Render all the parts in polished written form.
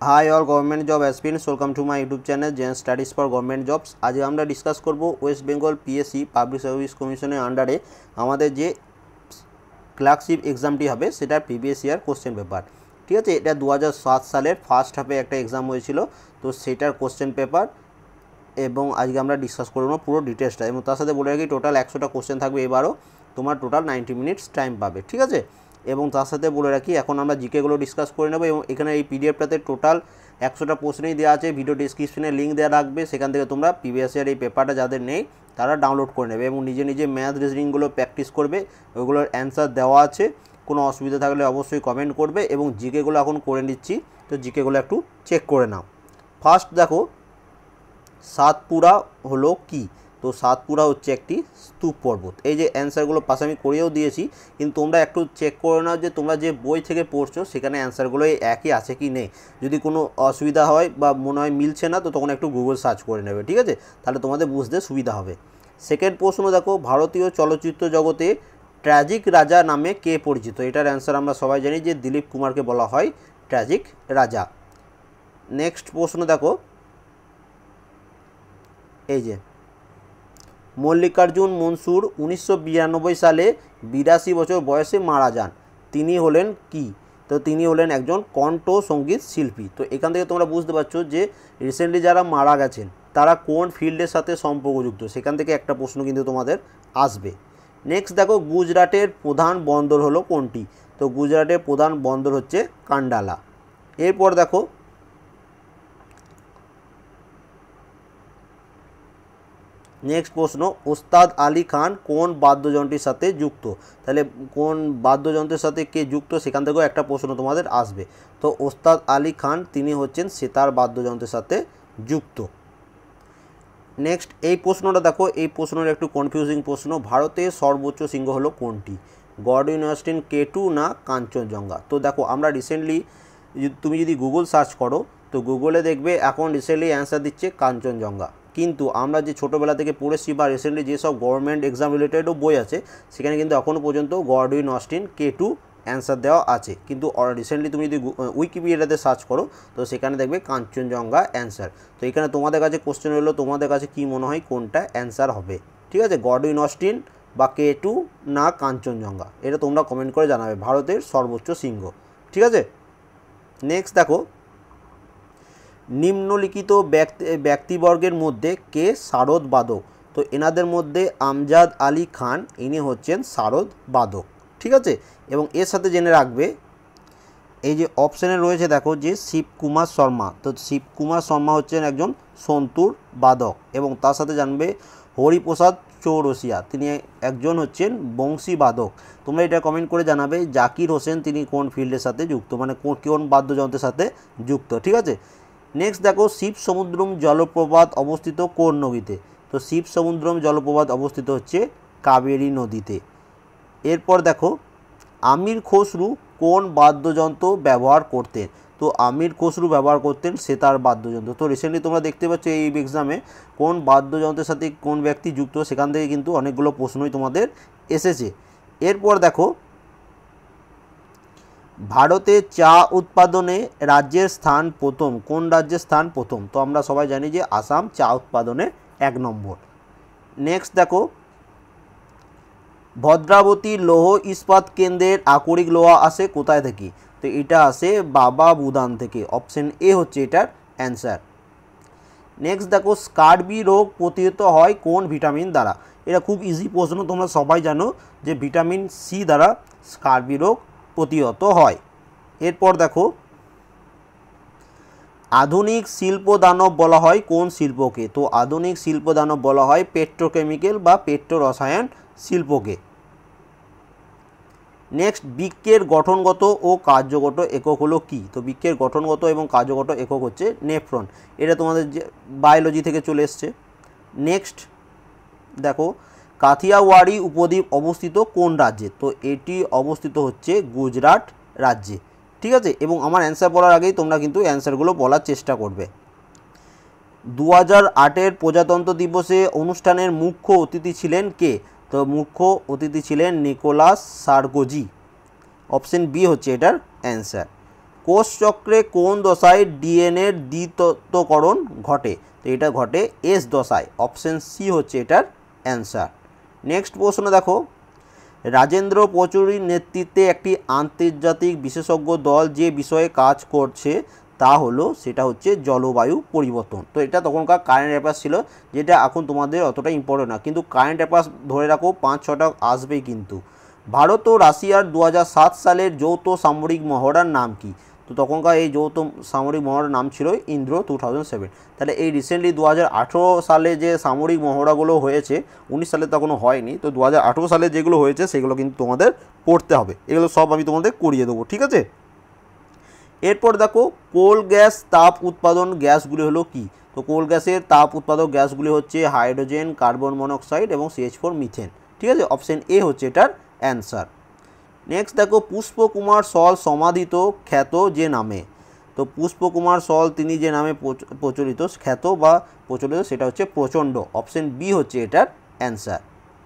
High all government job aspirants welcome to my YouTube channel gen studies for government jobs. आज আমরা discuss करब West Bengal PSC public service कमिशনের आंडारे আমাদের যে ক্লার্কশিপ এক্সামটি হবে সেটার প্রিভিয়াস ইয়ার কোশ্চেন পেপার। ঠিক আছে, এটা 2007 সালের ফার্স্ট হাফে একটা এক্সাম হয়েছিল, তো সেটার কোশ্চেন পেপার এবং আজকে আমরা ডিসকাস করব পুরো ডিটেলসটা। এবং তার সাথে বলে রাখি টোটাল 100টা কোশ্চেন থাকবে, এবারও তোমার টোটাল 90 মিনিটস টাইম পাবে। ঠিক আছে, এবং তার সাথে বলে রাখি এখন আমরা জিকেগুলো ডিসকাস করে নেব। এবং এখানে এই পিডিএফটাতে টোটাল 100টা প্রশ্নই দেওয়া আছে, ভিডিও ডিসক্রিপশনে লিঙ্ক দেওয়া রাখবে, সেখান থেকে তোমরা প্রিভিয়াস ইয়ার এই পেপারটা যাদের নেই তারা ডাউনলোড করে নেবে এবং নিজে নিজে ম্যাথ রিজনিংগুলো প্র্যাকটিস করবে। ওইগুলোর অ্যান্সার দেওয়া আছে, কোনো অসুবিধা থাকলে অবশ্যই কমেন্ট করবে। এবং জিকেগুলো এখন করে নিচ্ছি, তো জিকেগুলো একটু চেক করে নাও। ফার্স্ট দেখো, সাতপুরা হলো কি? তো সাতপুরা হচ্ছে একটি স্তূপ পর্বত। এই যে অ্যান্সারগুলো পাশে আমি করেও দিয়েছি, কিন্তু তোমরা একটু চেক করে নাও যে তোমরা যে বই থেকে পড়ছো সেখানে অ্যান্সারগুলো একই আছে কি নেই। যদি কোনো অসুবিধা হয় বা মনে হয় মিলছে না, তো তখন একটু গুগল সার্চ করে নেবে। ঠিক আছে, তাহলে তোমাদের বুঝতে সুবিধা হবে। সেকেন্ড প্রশ্ন দেখো, ভারতীয় চলচ্চিত্র জগতে ট্র্যাজিক রাজা নামে কে পরিচিত? এটার অ্যান্সার আমরা সবাই জানি যে দিলীপ কুমারকে বলা হয় ট্র্যাজিক রাজা। নেক্সট প্রশ্ন দেখো, এই যে মল্লিকার্জুন মনসুর 1992 সালে 82 বছর বয়সে মারা যান, তিনি হলেন কি? তো তিনি হলেন একজন কণ্ঠ সঙ্গীত শিল্পী। তো এখান থেকে তোমরা বুঝতে পারছো যে রিসেন্টলি যারা মারা গেছেন তারা কোন ফিল্ডের সাথে সম্পর্কযুক্ত, সেখান থেকে একটা প্রশ্ন কিন্তু তোমাদের আসবে। নেক্সট দেখো, গুজরাটের প্রধান বন্দর হলো কোনটি? তো গুজরাটের প্রধান বন্দর হচ্ছে কান্ডালা। এরপর দেখো, নেক্সট প্রশ্ন, ওস্তাদ আলী খান কোন বাদ্যযন্ত্রের সাথে যুক্ত? তাহলে কোন বাদ্যযন্ত্রের সাথে কে যুক্ত সেখান থেকেও একটা প্রশ্ন তোমাদের আসবে। তো ওস্তাদ আলী খান তিনি হচ্ছেন সেতার বাদ্যযন্ত্রের সাথে যুক্ত। নেক্সট এই প্রশ্নটা দেখো, এই প্রশ্নের একটু কনফিউজিং প্রশ্ন। ভারতের সর্বোচ্চ শৃঙ্গ হলো কোনটি? গডউইন অস্টিন K2 না কাঞ্চনজঙ্ঘা? তো দেখো আমরা রিসেন্টলি তুমি যদি গুগল সার্চ করো তো গুগলে দেখবে এখন রিসেন্টলি অ্যান্সার দিচ্ছে কাঞ্চনজঙ্ঘা। কিন্তু আমরা যে ছোটোবেলা থেকে পড়েছি বা রিসেন্টলি যেসব গভর্নমেন্ট এক্সাম রিলেটেডও বই আছে সেখানে কিন্তু এখনও পর্যন্ত গডউইন অস্টিন K2 অ্যান্সার দেওয়া আছে। কিন্তু রিসেন্টলি তুমি যদি উইকিপিডিয়াতে সার্চ করো তো সেখানে দেখবে কাঞ্চনজঙ্ঘা অ্যান্সার। তো এখানে তোমাদের কাছে কোশ্চেন হলো, তোমাদের কাছে কি মনে হয় কোনটা অ্যান্সার হবে? ঠিক আছে, গডউইন অস্টিন বা K2 না কাঞ্চনজঙ্ঘা, এটা তোমরা কমেন্ট করে জানাবে। ভারতের সর্বোচ্চ শৃঙ্গ। ঠিক আছে, নেক্সট দেখো, নিম্নলিখিত ব্যক্তিবর্গের মধ্যে কে শারদ বাদক? তো এনাদের মধ্যে আমজাদ আলী খান ইনি হচ্ছেন শারদ বাদক। ঠিক আছে, এবং এর সাথে জেনে রাখবে এই যে অপশানে রয়েছে দেখো যে শিবকুমার শর্মা। তো শিবকুমার শর্মা হচ্ছেন একজন সন্তুর বাদক। এবং তার সাথে জানবে হরিপ্রসাদ চৌরসিয়া তিনি একজন হচ্ছেন বংশী বাদক। তোমরা এটা কমেন্ট করে জানাবে। জাকির হোসেন তিনি কোন ফিল্ডের সাথে যুক্ত, মানে কোন বাদ্যযন্ত্রের সাথে যুক্ত। ঠিক আছে, নেক্সট দেখো, শিবসমুদ্রম জলপ্রপাত অবস্থিত কোন নদীতে? তো শিবসমুদ্রম জলপ্রপাত অবস্থিত হচ্ছে কাবেরী নদীতে। এরপর দেখো, আমির খসরু কোন বাদ্যযন্ত্র ব্যবহার করতেন? তো আমির খসরু ব্যবহার করতেন সেতার বাদ্যযন্ত্র। তো রিসেন্টলি তোমরা দেখতে পাচ্ছ এই এক্সামে কোন বাদ্যযন্ত্রের সাথে কোন ব্যক্তি যুক্ত সেখান থেকে কিন্তু অনেকগুলো প্রশ্নই তোমাদের এসেছে। এরপর দেখো, ভারতে চা উৎপাদনে রাজ্যের স্থান প্রথম, কোন রাজ্যের স্থান প্রথম? তো আমরা সবাই জানি যে আসাম চা উৎপাদনে 1 নম্বর। নেক্সট দেখো, ভদ্রাবতী লৌহ ইস্পাত কেন্দ্রের আকরিক লোহা আসে কোথায় থেকে? তো এটা আসে বাবা বুদান থেকে। অপশন এ হচ্ছে এটার অ্যান্সার। নেক্সট দেখো, স্কার্বি রোগ প্রতিহত হয় কোন ভিটামিন দ্বারা? এটা খুব ইজি প্রশ্ন, তোমরা সবাই জানো যে ভিটামিন সি দ্বারা স্কার্বি রোগ প্রতিহত হয়। এরপর দেখো, আধুনিক শিল্প দানব বলা হয় কোন শিল্পকে? তো আধুনিক শিল্প দানব বলা হয় পেট্রোকেমিক্যাল বা পেট্রো রসায়ন শিল্পকে। নেক্সট, বৃক্কের গঠনগত ও কার্যগত একক হলো কি? তো বৃক্কের গঠনগত এবং কার্যগত একক হচ্ছে নেফ্রন। এটা তোমাদের যে বায়োলজি থেকে চলে এসছে। নেক্সট দেখো, কাথিয়াওয়াড়ি উপদ্বীপ অবস্থিত কোন রাজ্যে? তো এটি অবস্থিত হচ্ছে গুজরাট রাজ্যে। ঠিক আছে, এবং আমার অ্যান্সার বলার আগেই তোমরা কিন্তু অ্যান্সারগুলো বলার চেষ্টা করবে। 2008 প্রজাতন্ত্র দিবসে অনুষ্ঠানের মুখ্য অতিথি ছিলেন কে? তো মুখ্য অতিথি ছিলেন নিকোলাস সার্কোজি। অপশন বি হচ্ছে এটার অ্যান্সার। কোষচক্রে কোন দশায় ডিএনএর দ্বিতত্বকরণ ঘটে? তো এটা ঘটে এস দশায়। অপশন সি হচ্ছে এটার অ্যান্সার। নেক্সট প্রশ্ন দেখো, রাজেন্দ্র পচুরির নেতৃত্বে একটি আন্তর্জাতিক বিশেষজ্ঞ দল যে বিষয়ে কাজ করছে তা হলো, সেটা হচ্ছে জলবায়ু পরিবর্তন। তো এটা তখনকার কারেন্ট অ্যাফেয়ার্স ছিল, যেটা এখন তোমাদের অতটা ইম্পর্টেন্ট না, কিন্তু কারেন্ট অ্যাফেয়ার্স ধরে রাখো 5-6টা আসবেই কিন্তু। ভারত ও রাশিয়ার 2007 সালের যৌথ সামরিক মহড়ার নাম কি? তো তখনকার এই যৌথ সামরিক মহড়ার নাম ছিল ইন্দ্র 2007। তাহলে এই রিসেন্টলি 2018 সালে যে সামরিক মহড়াগুলো হয়েছে, 19 সালে তখনও হয়নি, তো 2018 সালে যেগুলো হয়েছে সেগুলো কিন্তু তোমাদের পড়তে হবে। এগুলো সব আমি তোমাদের করিয়ে দেবো, ঠিক আছে। এরপর দেখো, কোল গ্যাস তাপ উৎপাদন গ্যাসগুলি হলো কি? তো কোল গ্যাসের তাপ উৎপাদক গ্যাসগুলি হচ্ছে হাইড্রোজেন, কার্বন মনোক্সাইড এবং CH4 মিথেন, ঠিক আছে। অপশন এ হচ্ছে এটার অ্যান্সার। নেক্সট দেখো, পুষ্পকুমার সল সমাধিত খ্যাত যে নামে? তো পুষ্পকুমার সল তিনি যে নামে প্রচলিত, খ্যাত বা প্রচলিত, সেটা হচ্ছে প্রচণ্ড। অপশন বি হচ্ছে এটার অ্যান্সার।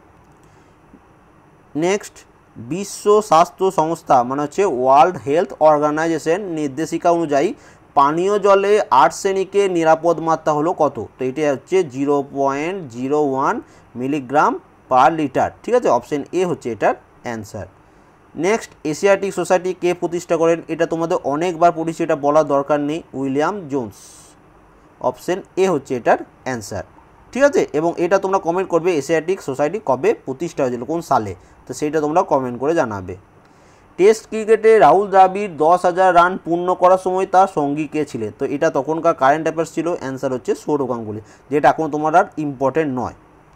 নেক্সট, বিশ্ব স্বাস্থ্য সংস্থা মানে হচ্ছে ওয়ার্ল্ড হেলথ অর্গানাইজেশন নির্দেশিকা অনুযায়ী পানীয় জলে আর্সেনিকের নিরাপদ মাত্রা হলো কত? তো এটা হচ্ছে 0.01 মিলিগ্রাম পার লিটার, ঠিক আছে। অপশন এ হচ্ছে এটার অ্যান্সার। নেক্সট, এশিয়াটিক সোসাইটি কে প্রতিষ্ঠা করেন? এটা তোমাদের অনেকবার পড়েছি, এটা বলার দরকার নেই, উইলিয়াম জোন্স। অপশন এ হচ্ছে এটার অ্যান্সার, ঠিক আছে। এবং এটা তোমরা কমেন্ট করবে এশিয়াটিক সোসাইটি কবে প্রতিষ্ঠা হয়েছিল, কোন সালে, তো সেইটা তোমরা কমেন্ট করে জানাবে। টেস্ট ক্রিকেটে রাহুল দ্রাবিড় 10,000 রান পূর্ণ করার সময় তার সঙ্গী কে ছিলেন? তো এটা তখনকার কারেন্ট অ্যাফেয়ার্স ছিল, অ্যান্সার হচ্ছে সৌরভ গাঙ্গুলি, যেটা এখন তোমার আর ইম্পর্টেন্ট নয়।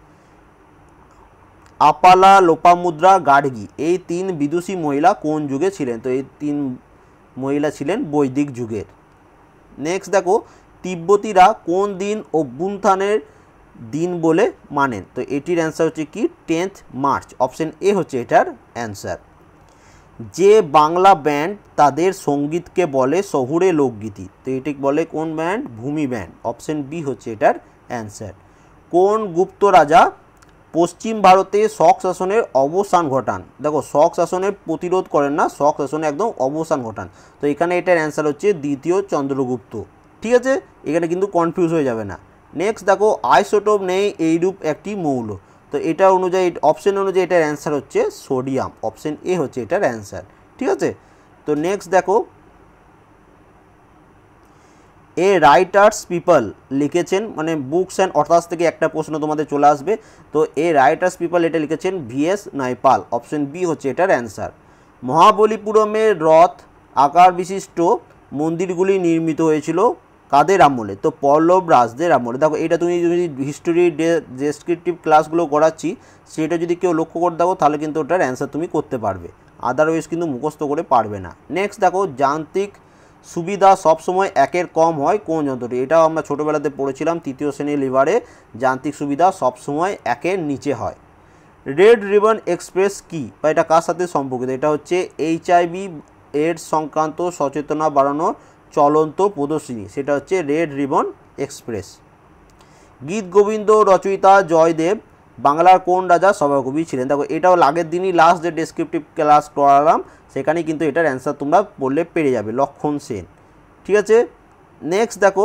আপালা, লোপামুদ্রা, গার্গী এই 3 বিদুষী মহিলা কোন যুগে ছিলেন? তো এই 3 মহিলা ছিলেন বৈদিক যুগের। নেক্সট দেখো, তিব্বতীরা কোন দিন অভ্যুত্থানের দিন বলে মানেন? তো এটির অ্যান্সার হচ্ছে কি 10 মার্চ। অপশন এ হচ্ছে এটার অ্যান্সার। যে বাংলা ব্যান্ড তাদের সঙ্গীতকে বলে শহুরে লোকগীতি, তো এটি বলে কোন ব্যান্ড? ভূমি ব্যান্ড। অপশন বি হচ্ছে এটার অ্যান্সার। কোন গুপ্ত রাজা পশ্চিম ভারতে শক শাসনের অবসান ঘটান? দেখো, শক শাসনের প্রতিরোধ করেন না, শক শাসনে একদম অবসান ঘটান। তো এখানে এটার অ্যান্সার হচ্ছে দ্বিতীয় চন্দ্রগুপ্ত, ঠিক আছে। এখানে কিন্তু কনফিউজ হয়ে যাবে না। নেক্সট দেখো, আইসোটোপ নেই এইরূপ একটি মৌল, তো এটা অনুযায়ী অপশন অনুযায়ী এটার অ্যান্সার হচ্ছে সোডিয়াম। অপশন এ হচ্ছে এটার অ্যান্সার, ঠিক আছে। তো নেক্সট দেখো, এ রাইটার্স পিপল লিখেছেন, মানে বুকস অ্যান্ড অথার্স থেকে একটা প্রশ্ন তোমাদের চলে আসবে। তো এ রাইটার্স পিপল এটা লিখেছেন VS নাইপাল। অপশন বি হচ্ছে এটার অ্যান্সার। মহাবলীপুরমের রথ আকার বিশিষ্ট মন্দিরগুলি নির্মিত হয়েছিল কাদের আমলে? তো পল্লব রাজদের আমলে। দেখো, এটা তুমি যদি হিস্টোরি ডেসক্রিপটিভ ক্লাসগুলো করাচ্ছি, সেটা যদি কেউ লক্ষ্য করে দেখো, তাহলে কিন্তু ওটার অ্যান্সার তুমি করতে পারবে, আদারওয়াইজ কিন্তু মুখস্থ করে পারবে না। নেক্সট দেখো, যান্ত্রিক সুবিধা সবসময় 1-এর কম হয় কোন যন্ত্রটি? এটাও আমরা ছোটোবেলাতে পড়েছিলাম, 3য় শ্রেণীর লিভারে যান্ত্রিক সুবিধা সবসময় 1-এর নিচে হয়। রেড রিবন এক্সপ্রেস কি বা এটা কার সাথে সম্পর্কিত? এটা হচ্ছে HIV AIDS সংক্রান্ত সচেতনতা বাড়ানোর চলন্ত প্রদর্শনী, সেটা হচ্ছে রেড রিবন এক্সপ্রেস। গীত গোবিন্দ রচয়িতা জয়দেব বাংলার কোন রাজা সভাকবি ছিলেন? দেখো, এটাও আগের দিনই লাস্ট যে ডেসক্রিপটিভ ক্লাস করালাম, সেখানেই কিন্তু এটার অ্যান্সার তোমরা বললে পেরে যাবে, লক্ষণ সেন, ঠিক আছে। নেক্সট দেখো,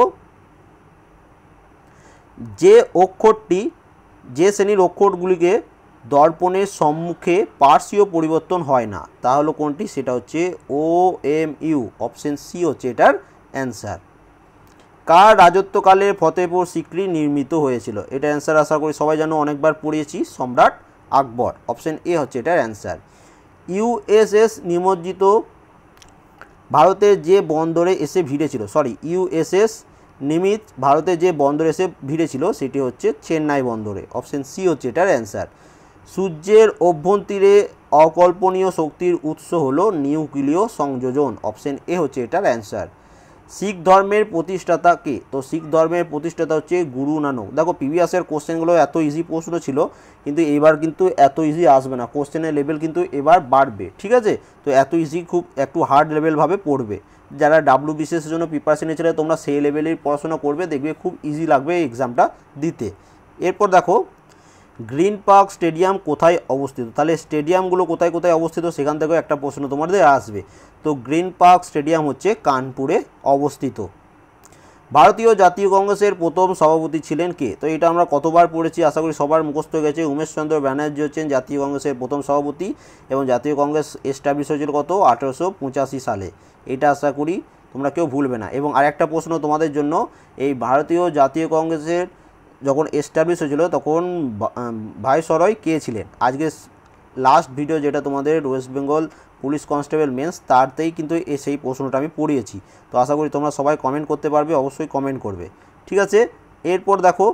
যে শ্রেণীর অক্ষরগুলিকে দর্পণের সম্মুখে পার্শ্বীয় পরিবর্তন হয় না, তা হলো কোনটি? সেটা হচ্ছে OMU। অপশন সি হচ্ছে এটার অ্যান্সার। কার রাজত্বকালে ফতেহপুর সিক্রি নির্মিত হয়েছিল? এটা অ্যান্সার আশা করি সবাই জানো, অনেকবার পড়িয়েছি, সম্রাট আকবর। অপশন এ হচ্ছে এটার অ্যান্সার। USS নিমজ্জিত ভারতের যে বন্দরে এসে ভিড়েছিল, USS নিমিত ভারতের যে বন্দরে এসে ভিড়েছিল সেটি হচ্ছে চেন্নাই বন্দরে। অপশন সি হচ্ছে এটার অ্যান্সার। সূর্যের অভ্যন্তরে অকল্পনীয় শক্তির উৎস হলো নিউক্লিয় সংযোজন। অপশন এ হচ্ছে এটার অ্যান্সার। শিখ ধর্মের প্রতিষ্ঠাতা কে? তো শিখ ধর্মের প্রতিষ্ঠাতা হচ্ছে গুরু নানক। দেখো, প্রিভিয়াসের কোশ্চেনগুলো এত ইজি প্রশ্ন ছিল, কিন্তু এবার কিন্তু এত ইজি আসবে না, কোশ্চেনের লেভেল কিন্তু এবার বাড়বে, ঠিক আছে। তো এত ইজি খুব একটু হার্ড লেভেলভাবে পড়বে। যারা WBCS এর জন্য প্রিপারেশন নিয়েছিল তোমরা সেই লেভেলের পড়াশোনা করবে, দেখবে খুব ইজি লাগবে এই এক্সামটা দিতে। এরপর দেখো, গ্রিন পার্ক স্টেডিয়াম কোথায় অবস্থিত? তাহলে স্টেডিয়ামগুলো কোথায় কোথায় অবস্থিত সেখান থেকেও একটা প্রশ্ন তোমাদের আসবে। তো গ্রিন পার্ক স্টেডিয়াম হচ্ছে কানপুরে অবস্থিত। ভারতীয় জাতীয় কংগ্রেসের প্রথম সভাপতি ছিলেন কে? তো এটা আমরা কতবার পড়েছি, আশা করি সবার মুখস্থ হয়ে গেছে। উমেশচন্দ্র ব্যানার্জি হচ্ছেন জাতীয় কংগ্রেসের প্রথম সভাপতি এবং জাতীয় কংগ্রেস এস্টাবলিশ হয়েছিল কত? 1885 সালে। এটা আশা করি তোমরা কেউ ভুলবে না। এবং আরেকটা প্রশ্ন তোমাদের জন্য, এই ভারতীয় জাতীয় কংগ্রেসের যখন এস্টাবলিশ হয়েছিল তখন ভাইসরয় কে ছিলেন? আজকে লাস্ট ভিডিও যেটা তোমাদের West Bengal police constable mains, তারতেই কিন্তু সেই প্রশ্নটা আমি পড়িয়েছি। তো আশা করি তোমরা সবাই কমেন্ট করতে পারবে, অবশ্যই কমেন্ট করবে, ঠিক আছে। এরপর দেখো,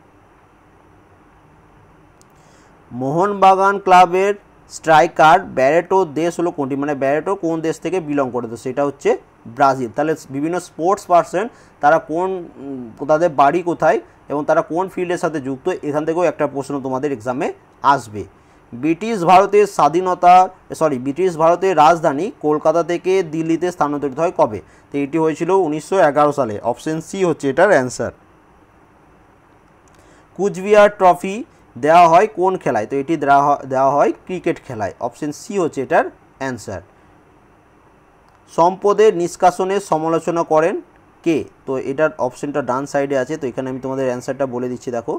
মোহনবাগান ক্লাবের স্ট্রাইকার ব্যারেটো দেশ হলো কোনটি? মানে ব্যারেটো কোন দেশ থেকে বিলং করে? তো সেটা হচ্ছে ব্রাজিল। তাহলে বিভিন্ন স্পোর্টস পার্সন তারা তাদের বাড়ি কোথায় এবং তারা কোন ফিল্ডের সাথে যুক্ত, এখান থেকেও একটা প্রশ্ন তোমাদের এক্সামে আসবে। ব্রিটিশ ভারতের রাজধানী কলকাতা থেকে দিল্লিতে স্থানান্তরিত হয় কবে? তো এটি হয়েছিল 1911 সালে। অপশন সি হচ্ছে এটার অ্যান্সার। কুচবিহার ট্রফি দেওয়া হয় কোন খেলায়? তো এটি দেওয়া হয় ক্রিকেট খেলায়। অপশন সি হচ্ছে এটার অ্যান্সার। সম্পদের নিষ্কাশনের সমালোচনা করেন কে? তো এটার অপশনটা ডান সাইডে আছে। তো এখানে আমি তোমাদের অ্যান্সারটা বলে দিচ্ছি, দেখো।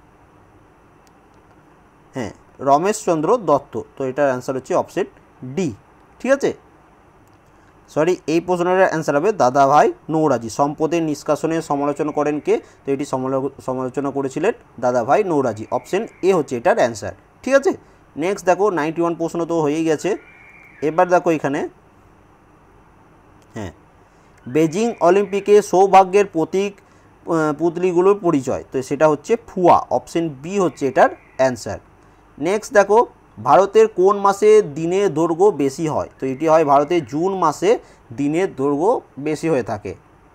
হ্যাঁ, রমেশচন্দ্র দত্ত। তো এটার অ্যান্সার হচ্ছে অপশন ডি, ঠিক আছে। সরি, এই প্রশ্নের অ্যান্সার হবে দাদাভাই নৌরাজি। সম্পদের নিষ্কাশনের সমালোচনা করেন কে? তো এটি সমালোচনা করেছিলেন দাদাভাই নৌরাজি। অপশন এ হচ্ছে এটার অ্যান্সার, ঠিক আছে। নেক্সট দেখো, 91 প্রশ্ন তো হয়েই গেছে। এবার দেখো এখানে, হ্যাঁ, বেজিং অলিম্পিকে সৌভাগ্যের প্রতীক পুতলিগুলোর পরিচয়। তো সেটা হচ্ছে ফুয়া। অপশন বি হচ্ছে এটার অ্যান্সার। নেক্সট দেখো, ভারতের কোন মাসে দিনের দৈর্ঘ্য বেশি হয়? তো এটি হয় ভারতের জুন মাসে দিনের দৈর্ঘ্য বেশি হয়ে থাকে।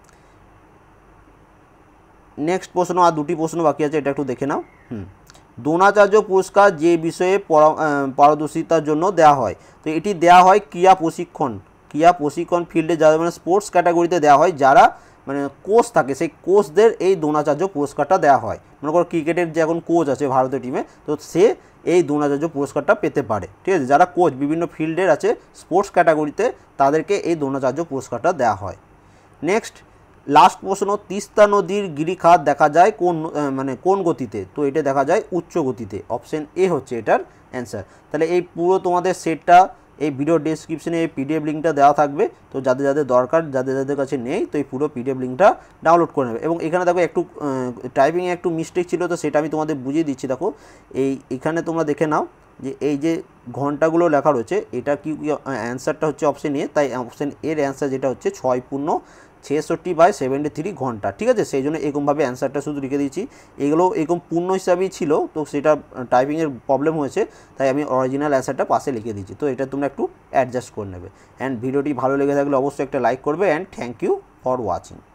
নেক্সট প্রশ্ন, আর দুটি প্রশ্ন বাকি আছে, এটা একটু দেখে নাও। দ্রোণাচার্য পুরস্কার যে বিষয়ে পারদর্শিতার জন্য দেওয়া হয়? তো এটি দেওয়া হয় ক্রীড়া প্রশিক্ষণ ফিল্ডে, যারা মানে স্পোর্টস ক্যাটাগরিতে দেওয়া হয়, যারা মানে কোচ থাকে সেই কোচদের এই দ্রোণাচার্য পুরস্কারটা দেওয়া হয়। মনে করো ক্রিকেটের যে এখন কোচ আছে ভারতীয় টিমে, তো সে এই দ্রোণাচার্য পুরস্কারটা পেতে পারে, ঠিক আছে। যারা কোচ বিভিন্ন ফিল্ডের আছে স্পোর্টস ক্যাটাগরিতে, তাদেরকে এই দ্রোণাচার্য পুরস্কারটা দেওয়া হয়। নেক্সট লাস্ট প্রশ্ন, তিস্তা নদীর গিরিখাত দেখা যায় কোন গতিতে? তো এটা দেখা যায় উচ্চ গতিতে। অপশন এ হচ্ছে এটার অ্যান্সার। তাহলে এই পুরো তোমাদের সেটটা এই ভিডিও ডেসক্রিপশনে এই পিডিএফ লিঙ্কটা দেওয়া থাকবে। তো যাদের দরকার, যাদের কাছে নেই, তো এই পুরো পিডিএফ লিঙ্কটা ডাউনলোড করে নেবে। এবং এখানে দেখো একটু টাইপিংয়ে একটু মিস্টেক ছিল, তো সেটা আমি তোমাদের বুঝিয়ে দিচ্ছি। দেখো এইখানে তোমরা দেখে নাও যে এই যে ঘন্টাগুলো লেখা রয়েছে, এটা কি অ্যান্সারটা হচ্ছে অপশন এ। তাই অপশন এর অ্যান্সার যেটা হচ্ছে 6×66/73 ঘন্টা, ঠিক আছে। সেই জন্য এরকমভাবে অ্যান্সারটা শুধু লিখে দিয়েছি। এগুলো এরকম পূর্ণ হিসাবেই ছিল, তো সেটা টাইপিংয়ের প্রবলেম হয়েছে, তাই আমি অরিজিনাল অ্যান্সারটা পাশে লিখে দিয়েছি। তো এটা তোমরা একটু অ্যাডজাস্ট করে নেবে। অ্যান্ড ভিডিওটি ভালো লেগে থাকলে অবশ্যই একটা লাইক করবে। And thank you for watching.